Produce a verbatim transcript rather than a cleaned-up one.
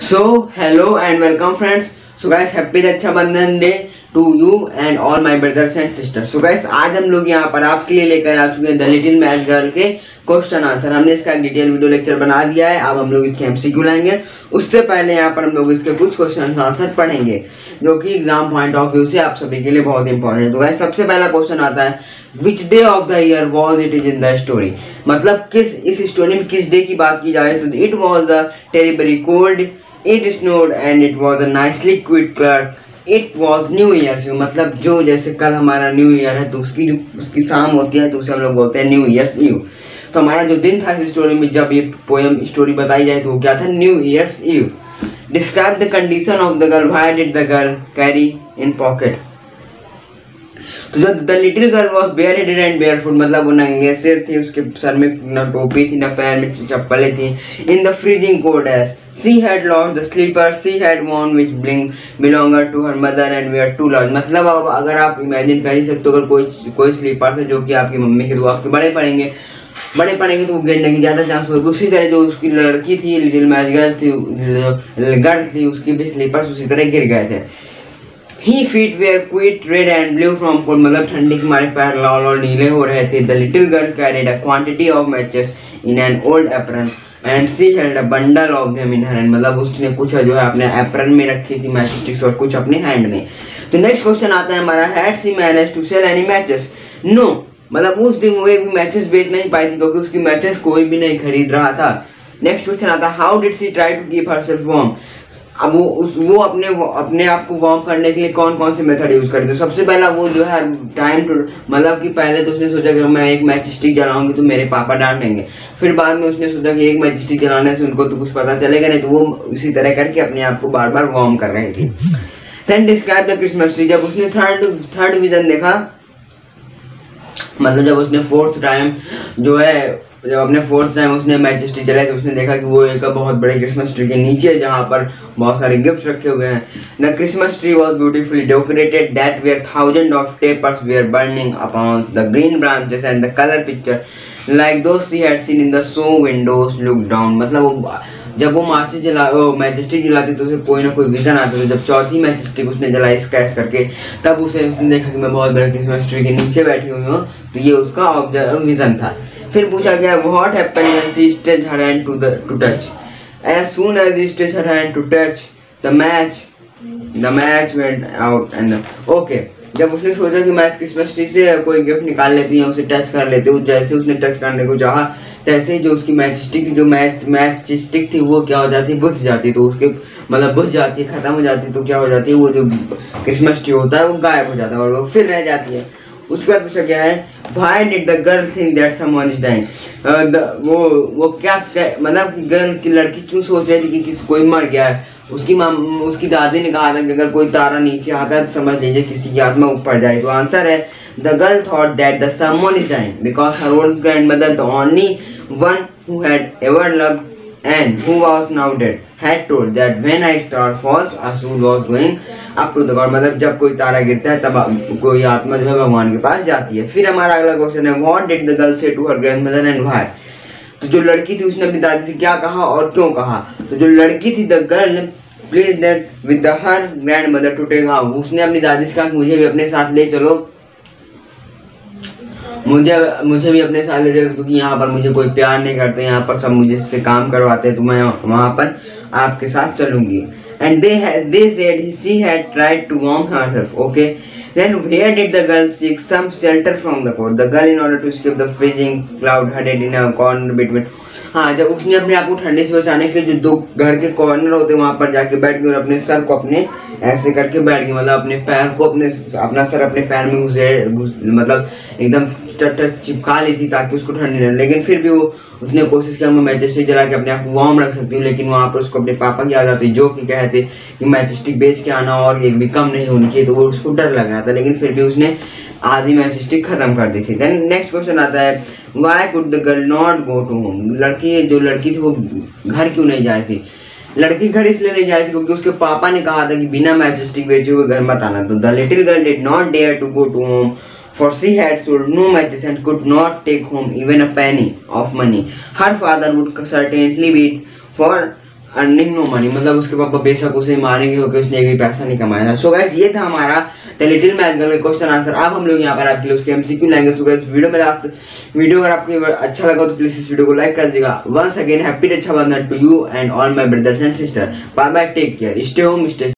So hello and welcome friends. So guys, happy Rakshabandhan day to you and all my brothers and sisters. So guys, आज हम लोग यहाँ पर आपके लिए लेकर आ चुके हैं द लिटिल मैथ गर्ल के क्वेश्चन आंसर. हमने इसका एक डिटेल वीडियो लेक्चर बना दिया है. अब हम लोग इसके एमसीक्यू लाएंगे. उससे पहले यहाँ पर हम लोग इसके कुछ क्वेश्चन आंसर पढ़ेंगे जो कि एग्जाम पॉइंट ऑफ व्यू से आप सभी के लिए बहुत इंपॉर्टेंट है. तो गाइस, सबसे पहला क्वेश्चन आता है, which day of the year was it is in the story. मतलब किस इस स्टोरी में किस डे की बात की जा रही है. तो it was the terribly cold, it snowed and it was a nice liquid color. It was New Year's Eve. मतलब जो जैसे कल हमारा न्यू ईयर है तो उसकी जो उसकी शाम होती है तो उसे हम लोग बोलते हैं न्यू ईयर्स ईव. तो हमारा जो दिन था इस स्टोरी में, जब ये पोएम स्टोरी बताई जाए तो वो क्या था, new year's eve. Describe the condition of the girl. Why did the girl carry in pocket. तो जब the little girl was bareheaded and barefoot, मतलब वो नंगे सिर थी, उसके सर में न टोपी थी न पैर में चप्पलें थी. In the freezing cold as she had lost the slipper she had worn which bling belonged to her mother and were too large. मतलब अब अगर आप इमेजिन कर ही सकते हो, अगर कोई कोई स्लीपर है जो कि आपकी मम्मी के, तो आपके बड़े पड़ेंगे बड़े पड़ेंगे तो वो गिरने की ज़्यादा चांस होगा. उसी तरह जो उसकी लड़की थी, लिटिल मैथ गर्ल थी, गर्ल थी, उसकी भी स्लीपर्स उसी तरह गिर गए थे. Her feet were quite red and blue from cold, मतलब ठंडी के हमारे पैर लाल और नीले हो रहे थे. The little girl carried a quantity of matches in an old apron and she held a bundle of them in her hand. मतलब उसने कुछ जो है अपने एप्रन में रखी थी मैच स्टिक्स और कुछ अपने हैंड में. तो नेक्स्ट क्वेश्चन आता है हमारा, had she manage to sell any matches. No, मतलब उस दिन वो एक मैचेस बेच नहीं पाई थी क्योंकि उसकी मैचेस कोई भी नहीं खरीद रहा था. नेक्स्ट क्वेश्चन आता है, how did she try to keep herself warm. अब वो उस वो अपने वो अपने आप को वार्म करने के लिए कौन कौन से मेथड यूज करते. तो सबसे पहला वो जो है टाइम टू, मतलब कि पहले तो उसने सोचा कि मैं एक मैच स्टिक जलाऊंगी तो मेरे पापा डांटेंगे. फिर बाद में उसने सोचा कि एक मैच स्टिक जलाने से उनको तो कुछ पता चलेगा नहीं, तो वो इसी तरह करके अपने आप को बार बार वार्म कर रही थी. Then describe the Christmas tree. जब उसने थर्ड थर्ड विजन देखा, मतलब जब उसने फोर्थ टाइम जो है जब अपने फोर्थ टाइम उसने मैच स्टिक जलाई तो उसने देखा कि वो एक बहुत बड़े क्रिसमस ट्री के नीचे जहाँ पर बहुत सारे गिफ्ट रखे हुए हैं. The Christmas tree was beautifully decorated that were thousand of tapers were burning upon the green branches and the colour pictures like those she had seen in the show windows look down. मतलब वो जब वो माचिस जला वो match stick जलाती तो उसे कोई ना कोई विजन आता था. जब चौथी मैच स्टिक उसने जलाई स्क्रैच करके, तब उसे उसने देखा कि मैं बहुत बड़े क्रिसमस ट्री के नीचे बैठी हुई हूँ, तो ये उसका विजन था. फिर पूछा गया, what happened when she stretched her hand to the to touch. As soon as she stretched her hand to touch the match the match went out and okay. जब उसने सोचा कि मैं क्रिसमस ट्री से कोई गिफ्ट निकाल लेती है, उसे टच कर लेते हूँ, जैसे उसने टच करने को चाहा तैसे ही जो उसकी मैच स्टिक जो मैच मैच स्टिक थी वो क्या हो जाती है, बुझ जाती. तो उसके मतलब बुझ जाती है, खत्म हो जाती है. तो क्या हो जाती है, वो जो क्रिसमस ट्री होता है वो गायब हो जाता है और वो फिर रह जाती है. उसके बाद पूछा गया है, why did the girl think that someone is dying. वो वो क्या मतलब कि गर्ल की लड़की क्यों सोच रही थी कि किसी कोई मर गया है. उसकी माम उसकी दादी ने कहा था कि अगर कोई तारा नीचे आता है तो समझ लीजिए किसी की आत्मा ऊपर जाए. तो आंसर है, the girl thought that the someone is dying because her old grandmother, the only one who had ever loved and who was now dead, had told that when a star falls a soul was going up to the God. मतलब जब कोई तारा गिरता है तब कोई आत्मा जो है भगवान के पास जाती है. फिर हमारा अगला क्वेश्चन है, what did the girl say to her grandmother and why. तो जो लड़की थी उसने अपनी दादी से क्या कहा और क्यों कहा. तो जो लड़की थी, the girl pleased that with the her grandmother to take out. उसने अपनी दादी से कहा कि मुझे भी अपने साथ ले चलो, मुझे मुझे भी अपने साथ ले चलो, क्योंकि यहाँ पर मुझे कोई प्यार नहीं करते, यहाँ पर सब मुझे से काम करवाते हैं, तो मैं वहाँ पर आपके साथ चलूंगी. And they they said she had tried to warm herself. Okay, then where did the girl seek some shelter from the cold. The girl in order to escape the freezing cloud हडेड in a corner between. हाँ, जब उसने अपने आप को ठंडे से बचाने के लिए जो दो घर के कॉर्नर होते हैं वहाँ पर जाके बैठ गई और अपने सर को अपने ऐसे करके बैठ गई. मतलब अपने पैर को अपने अपना सर अपने पैर में घुसे मतलब एकदम चट्टा चिपका ली थी ताकि उसको ठंडी लगे. लेकिन फिर भी वो उसने कोशिश किया मैं मैच स्टिक जला के अपने आप को वार्म रख सकती हूँ. लेकिन वहाँ पर उसको अपने पापा की याद आती जो कि कहते कि मैच स्टिक बेच के आना और एक भी कम नहीं होनी चाहिए. तो वो उसको डर लग रहा था, लेकिन फिर भी उसने आधी मैच स्टिक खत्म कर दी थी. देन नेक्स्ट क्वेश्चन आता है, why could the girl not go to home. लड़की जो लड़की थी वो घर क्यों नहीं जा रही थी. लड़की घर इसलिए नहीं जा रही थी क्योंकि उसके पापा ने कहा था कि बिना मैच स्टिक बेचे हुए घर मत आना. तो the little girl did not dare to go to home for she had sold no matches and could not take home even a penny of money. Her father would certainly wait for earning no money, मतलब उसके पापा बेशक उसे मारेंगे क्योंकि उसने एक भी पैसा नहीं कमाया था। सो गाइस ये था हमारा the little math girl question answer. अब हम लोग यहाँ पर आपके लिए उसके एमसीक्यू लाएंगे। सो गाइस वीडियो में आप वीडियो अगर आपको अच्छा लगा तो प्लीज इस वीडियो को लाइक कर दीजिएगा। Once again happy Rakshabandhan to you and all my brothers and sister. Bye bye, take care, stay home, stay